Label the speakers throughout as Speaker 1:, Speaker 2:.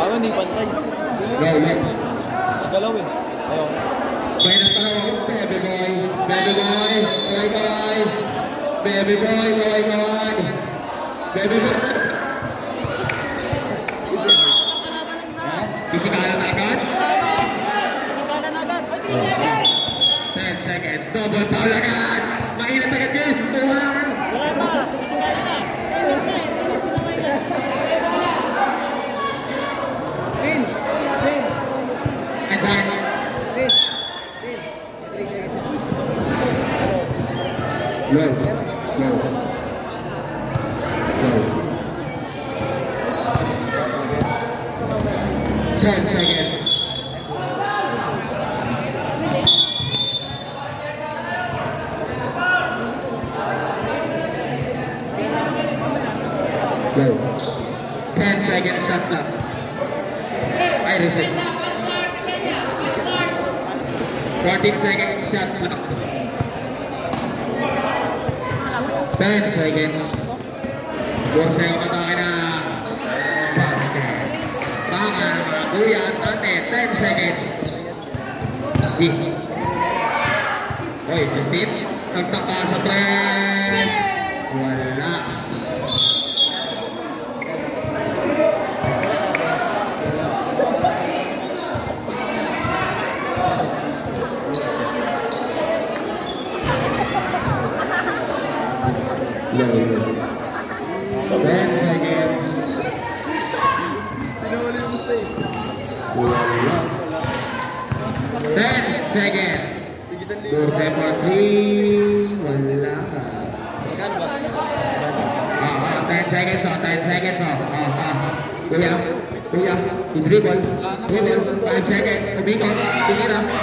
Speaker 1: Tama, hindi pantay.
Speaker 2: Go, go.
Speaker 1: Nagalaw eh. Ayaw.
Speaker 2: Kaya nagtanaw ako, baby boy. Baby boy. Boy, boy. Baby boy, boy, boy. Baby boy. Pisikalan agad?
Speaker 3: Pisikalan agad.
Speaker 2: 10 seconds. Double foul agad. Mainit agad guys. Tuwalan.
Speaker 3: Wala pa. Pisikalan na.
Speaker 1: Clean. Clean.
Speaker 2: And then. Go. Go. Go. 10 seconds. Go. 10 seconds shot clock. I reset. 14 seconds shot clock. 10 seconds. Buwan sa'yo katake na basket. Baka mga kuya at ate. 10 seconds. G. Oy, Justin. Nagtaka sa press. Wala. Low, low. 10 seconds. Wala. 10 seconds. 2 seconds. Wala. 10 seconds. 10 seconds. Kuya. Kuya. I-dribble. Dribble. 5 seconds. Umikot. Tingin na.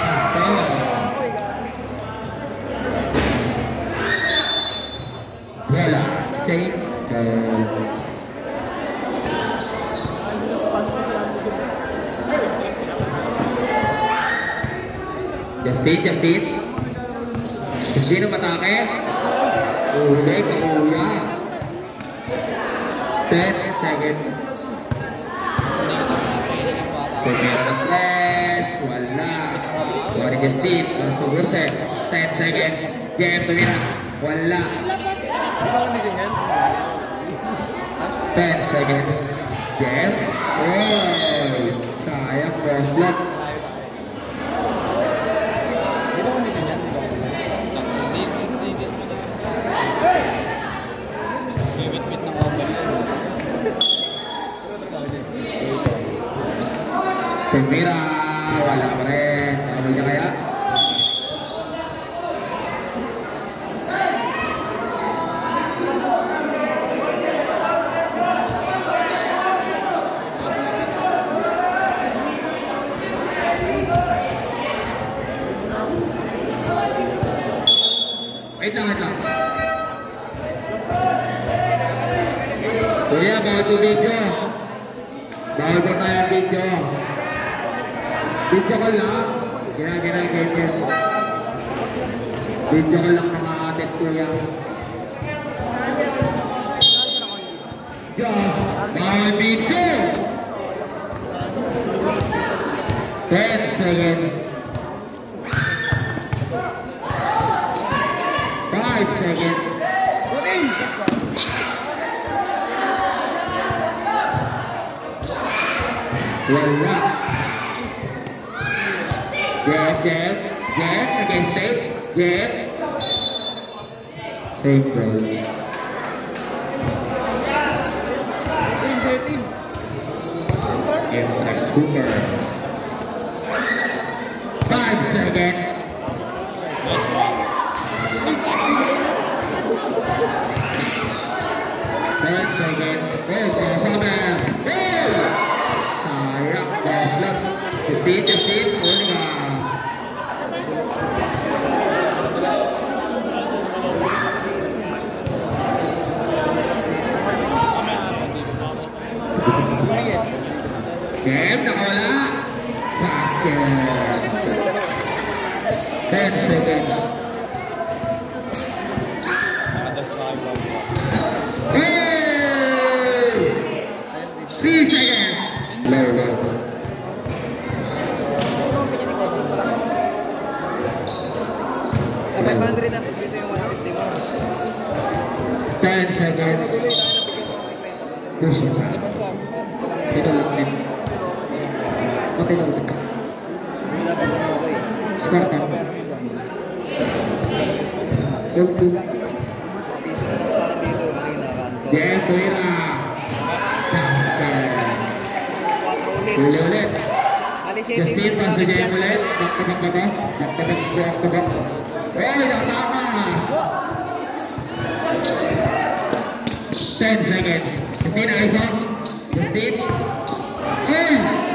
Speaker 2: Wala. Safe. Justin. Justin ang matake. Uli ka kuya. 10 seconds. Second flash. Wala. Sorry Justin. 10 seconds. Jem tumira. Wala. 10 seconds. Jem. Oh. Sayang cross lock. Tumira, wala pa rin. Nakabal niya kaya? Wait lang. Kuya, bawal po video. Bawal po tayo video. Video ka lang. Ganyan. Video ka lang mga atin kuya. Bawal video. 10 seconds. 5 seconds. Wala. Jeff, against Tate. Jeff. Same goal. Impact Cooper. 5 seconds. 10 seconds. Crossover. Sayang, ball. Justin, Olga. Game, nakawala. Basket. 10 seconds. Hey! 3 seconds. Low. Okay lang.
Speaker 1: Wala pa ganun ako eh.
Speaker 2: Score ka. Goal to.
Speaker 1: Piso na lang sa akin dito kasi nakaano to.
Speaker 2: Jeff Tuwira.
Speaker 1: 4 ulit.
Speaker 2: Ulit.
Speaker 1: Alis
Speaker 2: Justin, pass to Jeff ulit. Back-to-back ba to? Back-to-back. Oy, natama! 10 seconds. Justin, ayos mo. Justin. Hey!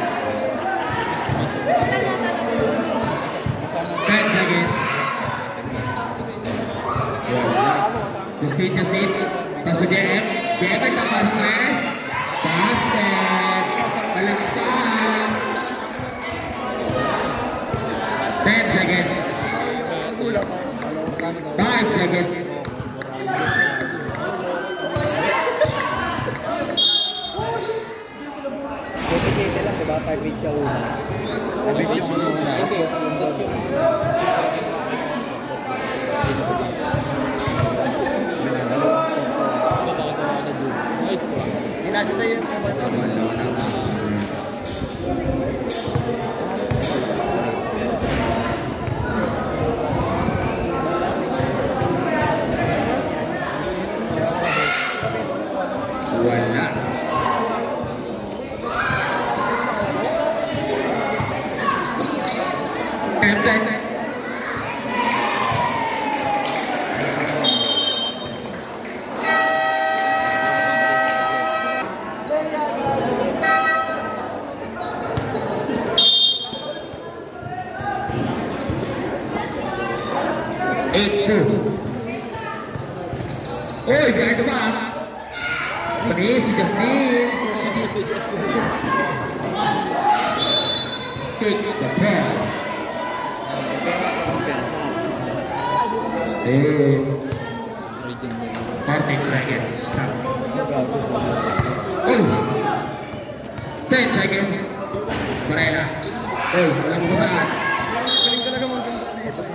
Speaker 2: 10 seconds. Justin. Pass to JF. JF nagtapas press. Basket. Palakpan. 10 seconds. 5 seconds.
Speaker 1: City lang, diba? 5 bits siya una. 5 bits yung una. Hindi, sundot yung nasa sa'yo yung
Speaker 2: Wala. Captain. Oy, jangan coba. Penis, Justin. Kick the ball. Hornet seconds. Oh, 10 seconds. Varela. Oh, walang bumaan.
Speaker 1: galing talaga mag-ganto na ito.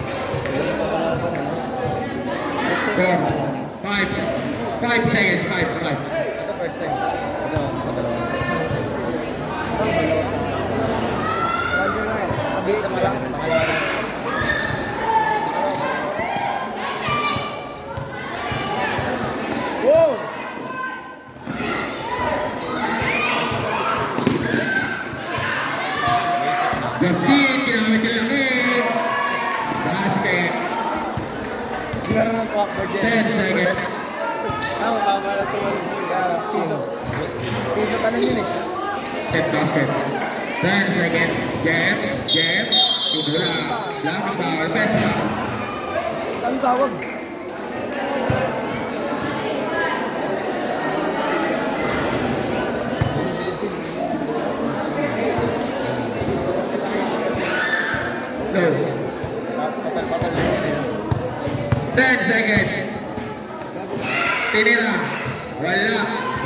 Speaker 2: Four, 5 seconds, 5.
Speaker 1: Ito first time. Ito, padalawa. Roger na eh. Mabilis naman lang. Wow!
Speaker 2: Justin, ginamit yung langit. Basket.
Speaker 1: Meron ng awkward yan.
Speaker 2: 10 seconds.
Speaker 1: Tama na ito. Piso. Piso tanong yun eh.
Speaker 2: Set basket. 10 seconds. Jeff. Idula. Lamang bawal. Besta.
Speaker 1: Ang tawag.
Speaker 2: No.
Speaker 1: Patal na yun eh.
Speaker 2: 10 seconds. Tinira. Wala.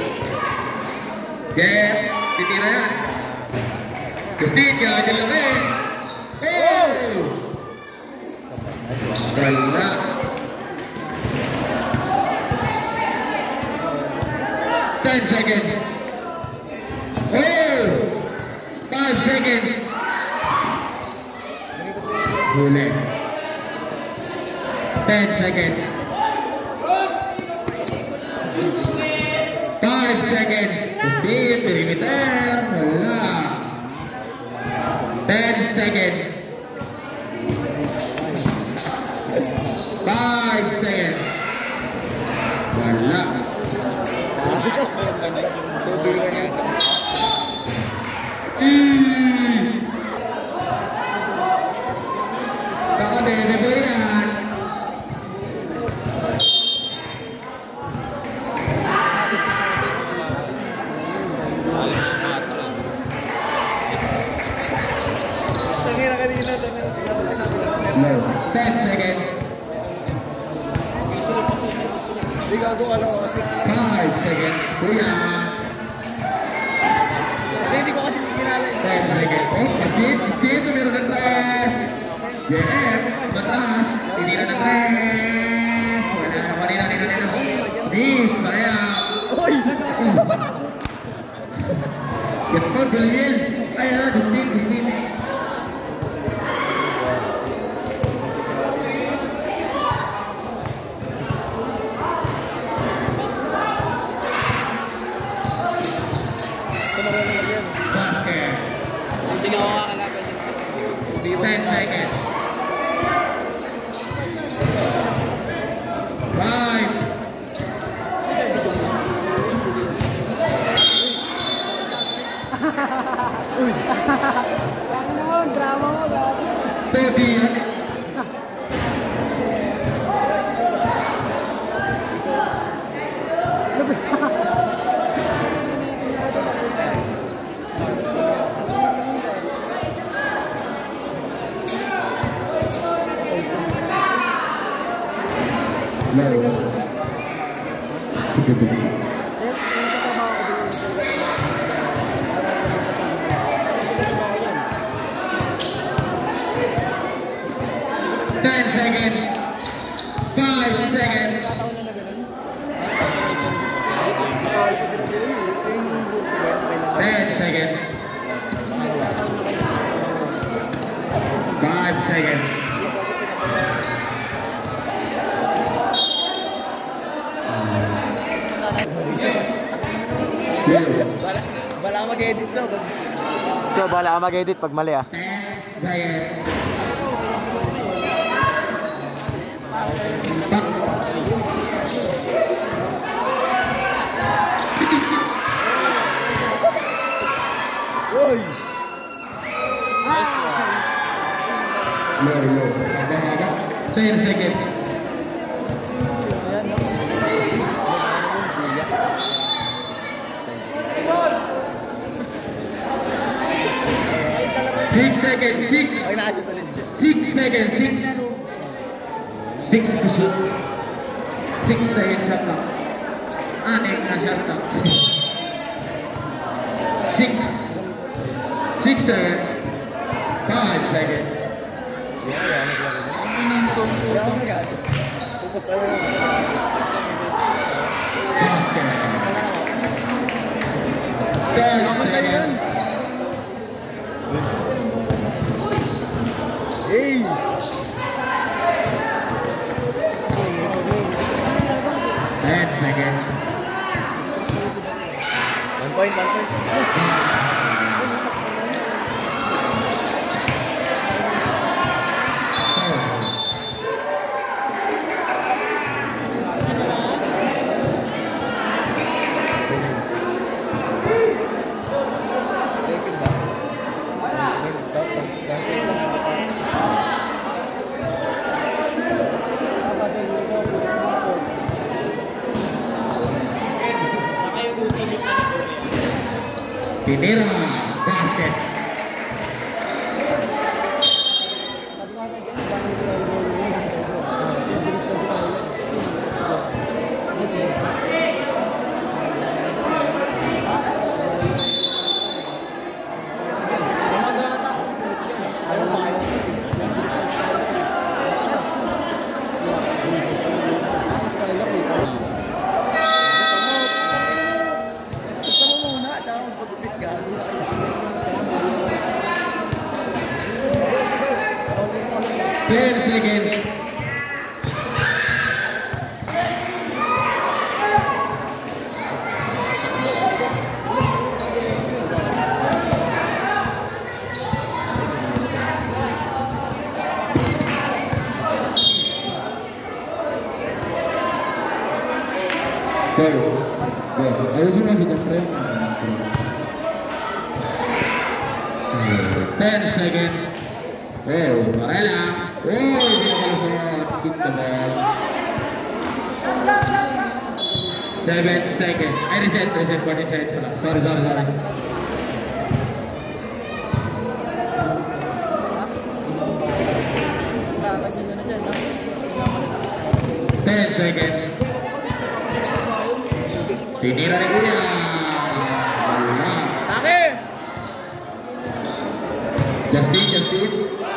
Speaker 2: Jeff. Tinira yan. Justin, kaya dyan lang eh. Oh! Wala. 10 seconds. Oh! 5 seconds. Huli. 10 seconds. 5 seconds. Justin, perimeter. Wala. 10 seconds. 5 seconds. Wala.
Speaker 1: Tubigan yan.
Speaker 2: Baka bebe mo yan.
Speaker 1: Tangina kanina.
Speaker 2: No. 10 seconds.
Speaker 1: Hindi ka ako alam kasi.
Speaker 2: 5 seconds. Kuya.
Speaker 1: Hindi ko kasi kinala eh.
Speaker 2: 10 seconds. Oh, dito meron ng press. Jeff, mataas. Hindi na ng press. Wala na kanina. Miss, pareha.
Speaker 1: Uy!
Speaker 2: Get out, Galil. Ay, 15. Basket.
Speaker 1: Hindi ka makakalaban yun.
Speaker 2: 10 seconds. 5.
Speaker 3: Ano naman, drama mo, grabe.
Speaker 2: 30. Ten seconds. 5 seconds. 10 seconds. 5 seconds.
Speaker 1: Bala mag-edit so.
Speaker 4: So, bala ka mag-edit pag mali ah.
Speaker 2: 10 seconds. Low. 10 seconds. Six seconds.
Speaker 1: Ay, nakasya tuloy.
Speaker 2: 6 seconds. 6 to shoot. 6 seconds shot clock. 6 na shot clock. 6 seconds. 5 seconds.
Speaker 1: Focus na lang.
Speaker 2: Basket. 10 seconds.
Speaker 1: Hey!
Speaker 2: 10 seconds.
Speaker 1: 1 point.
Speaker 2: Tinira. Basket. Seconds. Ayusin mo dito, friend. 10 seconds. Oh, Varela. Oh, dia malusot. Kick the ball. 7 seconds. Reset, 40 seconds pala. Sorry. 10 seconds. Tinira ni Kuya.
Speaker 1: Take!
Speaker 2: Justin.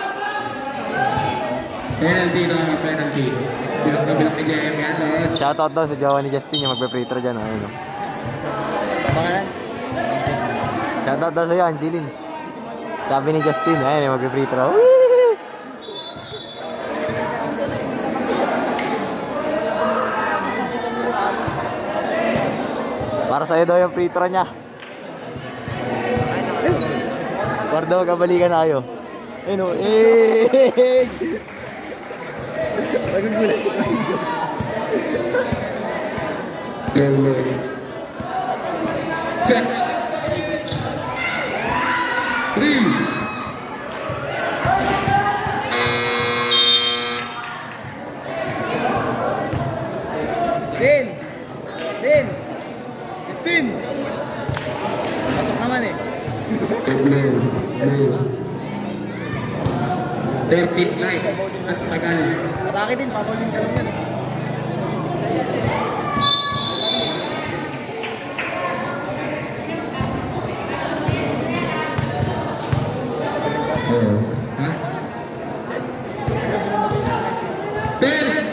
Speaker 2: Penalty. Bilak ni JM yan doon.
Speaker 4: Shoutout daw sa jowa ni Justin yung magpe-free throw dyan. Ayun, no?
Speaker 1: Pangalan?
Speaker 4: Shoutout daw sa'yo, Angeline. Sabi ni Justin, ayun, mag-free throw. Para sa'yo daw yung free throw niya. Para daw magkabalikan na kayo. Ayun o, eh! Magugulat ko kayo.
Speaker 2: Check. 3.
Speaker 1: Din! Justin! Pasok naman eh.
Speaker 2: 39. At tagal.
Speaker 1: Atake din, papawin ka lang yan.
Speaker 2: Ha? 10.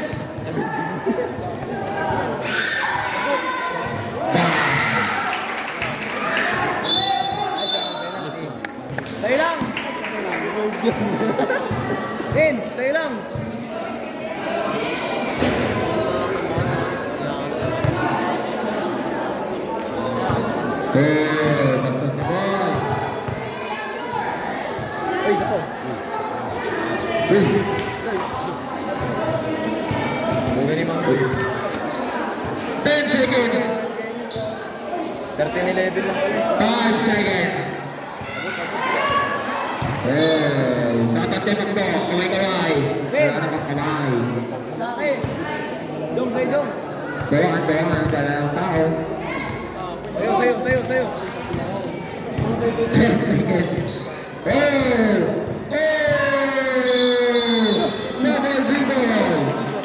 Speaker 1: Sa'yo lang! Din, sa'yo lang! Ay, isa po.
Speaker 2: 10 seconds.
Speaker 1: 13-11 lang pala.
Speaker 2: 5 seconds. Dapat tepok mo. Kaway-kaway. Wala namang kamay.
Speaker 1: Atake! Dong, sa'yo, dong!
Speaker 2: Bawaan para ng tao.
Speaker 1: Sa'yo!
Speaker 2: 10 seconds. Double dribble.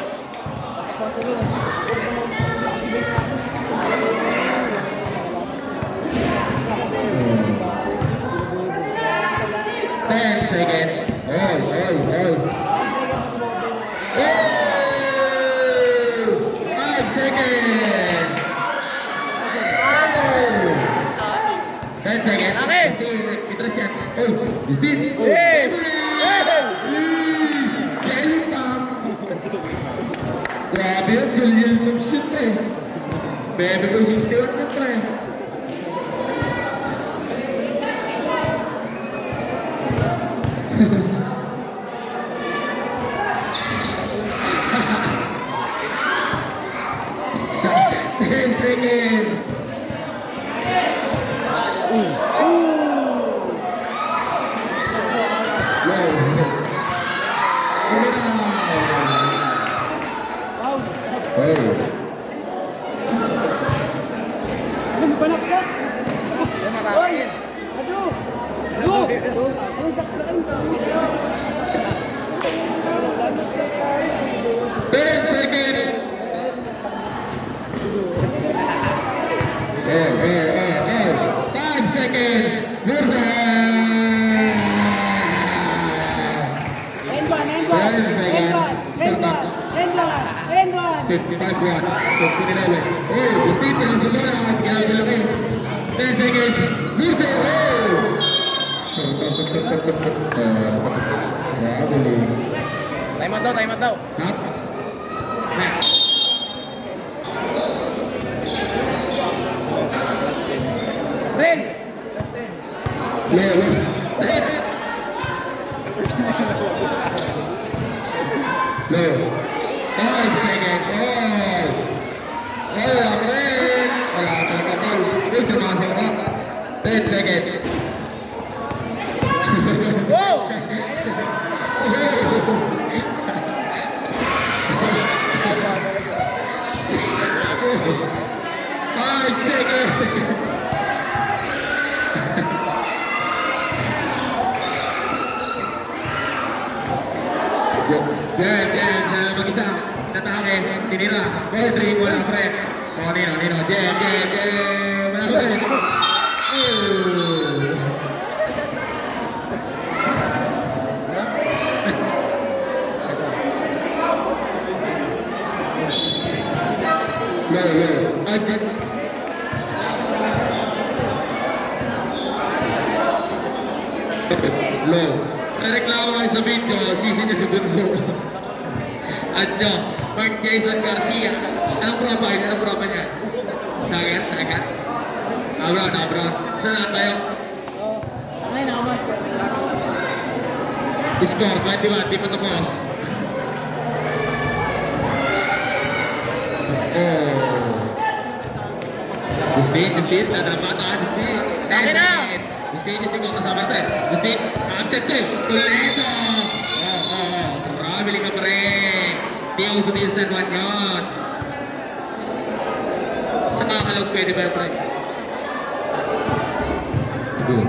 Speaker 2: Grabe yun, gulil mong shoot eh. Bebe ko yung shoot na pre.
Speaker 3: Ano mo palaksak? Hoy! Ano? Ano? Ano saksakin ka?
Speaker 2: 10 seconds. 5 seconds.
Speaker 3: End one!
Speaker 2: 55 watts. 59. Justito lang sa bola. Ginagalakin. 10 seconds. Murse.
Speaker 1: Time out daw.
Speaker 2: Hap.
Speaker 1: Ren!
Speaker 2: Low. 5 seconds. Ren. Wala talaga ball. Sumasok ka. 10 seconds.
Speaker 1: Wow!
Speaker 2: 5 seconds. Jen, mag-isa. Natake, tinira. 4-3, wala pre. Nino. Jen. Wala pre. Low. Nareklamo kayo sa video, sisi niya si Bunso. At nyo, Mark Jason Garcia. Anong profile? Anong profile niya? Sagat? Sagat? Abron, abron. Saan na tayo?
Speaker 3: Ay, naman.
Speaker 2: Score, 20 di pa tapos. Oh. Justin, nadala bata ka, Justin.
Speaker 3: Akin na!
Speaker 2: Justin ko kasama ito. Justin, accept eh. Toledo! Marami ka pa rin. Di ako sunin sa San Juan yun. Sa kakalog pwede ba pre? Good.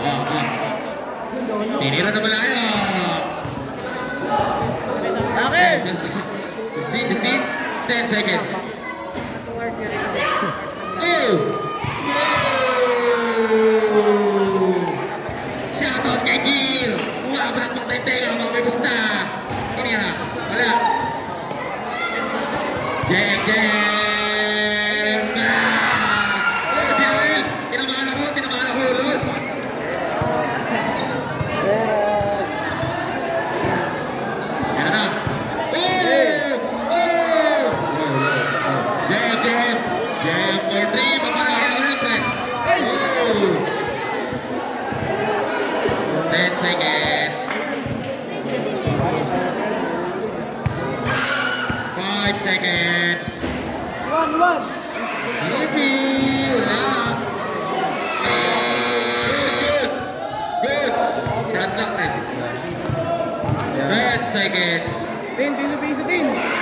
Speaker 2: Tinira na malayo.
Speaker 3: Akin!
Speaker 2: Justin, 10 seconds. Oh! Shoutout kay Gil! Umabrat mo tayo tayo mga may gusta! Ini ha, wala! Jem! Oh, Joel! Tinamahan ako ulit! Yan na! Jem for 3! Papalahin ako lang, pre! 10 seconds. 5 seconds.
Speaker 3: Iwan!
Speaker 2: Good. Shot lang, pre. 10 seconds.
Speaker 3: Piso, tin!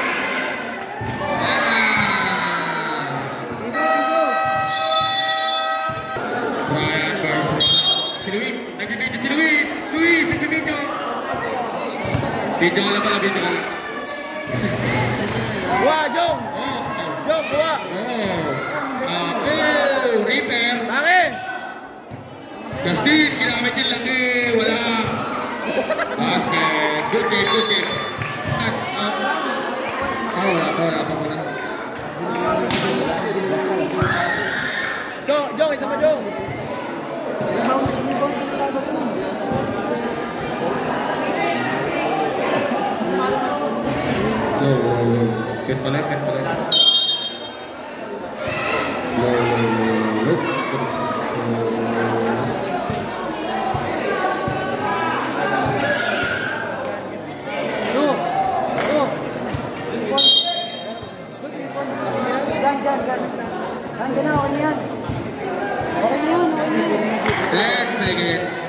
Speaker 3: Video ka lang pala, video ka lang. Buwa, Jong! Jong, buwa!
Speaker 2: Repair.
Speaker 3: Akin!
Speaker 2: Justin, ginamit yung laki. Wala. Okay. Good game. Wala.
Speaker 3: Jong, isa pa, Jong!
Speaker 2: Ken pala.
Speaker 3: Gan. Nandiyan na, okay na yan. Okay na yan.
Speaker 2: 10 seconds.